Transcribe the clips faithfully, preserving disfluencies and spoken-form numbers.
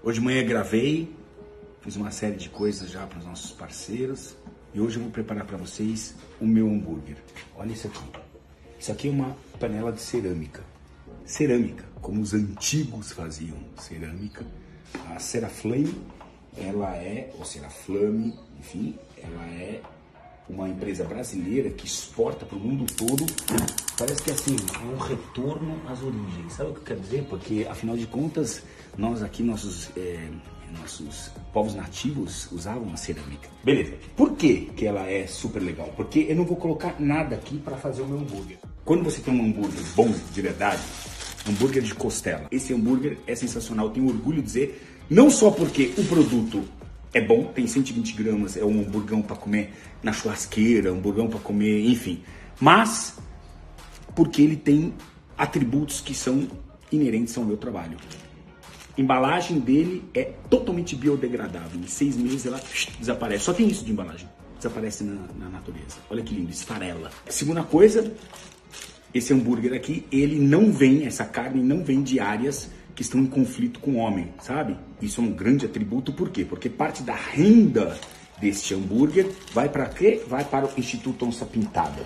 Hoje de manhã gravei, fiz uma série de coisas já para os nossos parceiros e hoje eu vou preparar para vocês o meu hambúrguer. Olha isso aqui. Isso aqui é uma panela de cerâmica. Cerâmica, como os antigos faziam cerâmica. A Ceraflame, ela é, ou Ceraflame, enfim, ela é uma empresa brasileira que exporta para o mundo todo. Parece que assim, é um retorno às origens. Sabe o que eu quero dizer? Porque, afinal de contas, nós aqui, nossos, é, nossos povos nativos usavam a cerâmica. Beleza. Por que que ela é super legal? Porque eu não vou colocar nada aqui para fazer o meu hambúrguer. Quando você tem um hambúrguer bom, de verdade, hambúrguer de costela, esse hambúrguer é sensacional. Tenho orgulho de dizer, não só porque o produto é bom, tem cento e vinte gramas, é um hamburgão para comer na churrasqueira, um hamburgão para comer, enfim. Mas porque ele tem atributos que são inerentes ao meu trabalho. A embalagem dele é totalmente biodegradável. Em seis meses ela desaparece. Só tem isso de embalagem. Desaparece na, na natureza. Olha que lindo, esfarela. Segunda coisa, esse hambúrguer aqui, ele não vem, essa carne não vem de áreas que estão em conflito com o homem, sabe? Isso é um grande atributo, por quê? Porque parte da renda deste hambúrguer vai para quê? Vai para o Instituto Onça Pintada,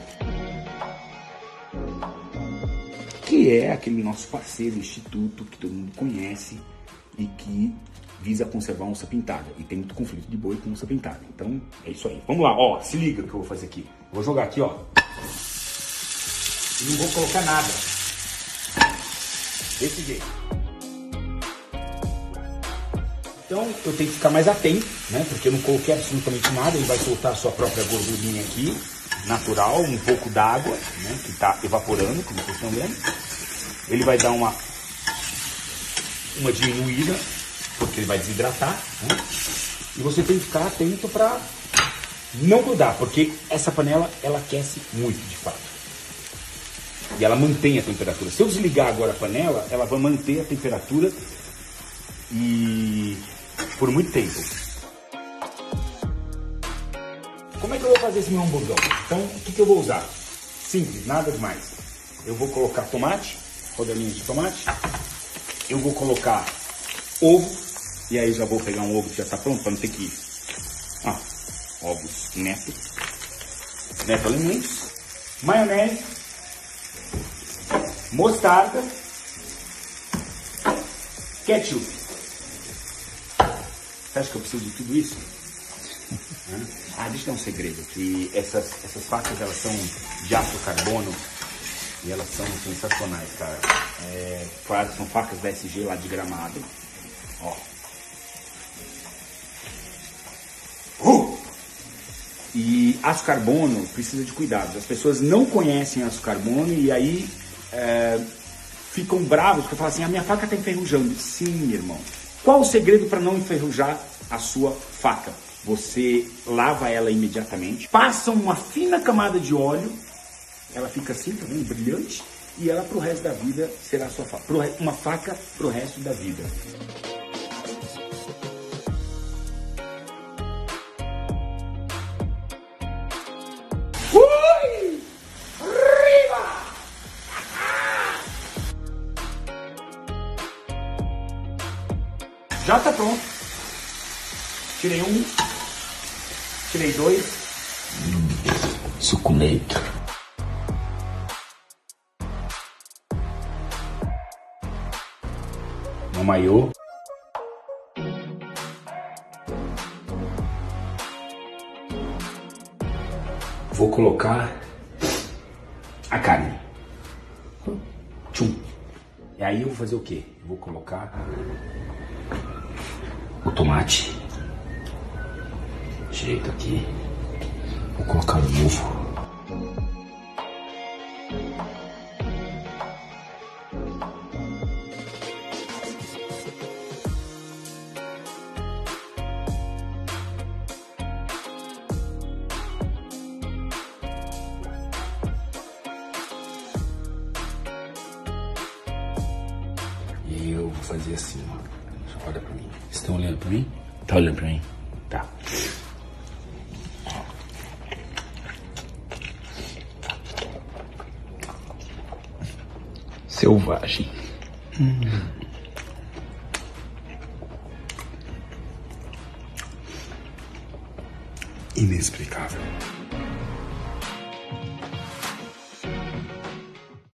que é aquele nosso parceiro instituto que todo mundo conhece e que visa conservar a onça pintada. E tem muito conflito de boi com onça pintada. Então, é isso aí. Vamos lá, ó, se liga o que eu vou fazer aqui. Vou jogar aqui, ó. E não vou colocar nada. Desse jeito. Então eu tenho que ficar mais atento, né? Porque eu não coloquei absolutamente nada. Ele vai soltar a sua própria gordurinha aqui, natural, um pouco d'água, né? Que está evaporando, como vocês estão vendo. Ele vai dar uma, uma diminuída, porque ele vai desidratar, né? E você tem que ficar atento para não grudar, porque essa panela ela aquece muito, de fato. E ela mantém a temperatura. Se eu desligar agora a panela, ela vai manter a temperatura e por muito tempo. Como é que eu vou fazer esse meu hamburgão? Então, o que, que eu vou usar? Simples, nada demais. Eu vou colocar tomate, rodelinhas de tomate. Eu vou colocar ovo. E aí já vou pegar um ovo que já está pronto, para não ter que... Ah, ovos neto. Neto alimentos. Maionese. Mostarda. Ketchup. Você acha que eu preciso de tudo isso? Ah, deixa eu dar um segredo, que essas, essas facas, elas são de aço carbono e elas são sensacionais, cara. É, claro, são facas da S G lá de Gramado. Ó. Uh! E aço carbono precisa de cuidado. As pessoas não conhecem aço carbono e aí é, ficam bravos porque falam assim, a minha faca está enferrujando. Sim, irmão. Qual o segredo para não enferrujar a sua faca? Você lava ela imediatamente, passa uma fina camada de óleo, ela fica assim, tá vendo? Brilhante, e ela pro resto da vida será a sua faca. Pro, uma faca pro resto da vida. Ui! Arriba! Já tá pronto. Tirei um, tirei dois. Suculento. Um maiô. Vou colocar a carne. Tchum. E aí eu vou fazer o quê? Vou colocar o tomate. Jeito aqui. Vou colocar o ovo. E eu vou fazer assim, ó. Olha pra mim. Vocês estão olhando pra mim? Tá olhando pra mim? Tá. Selvagem. Hum. inexplicável.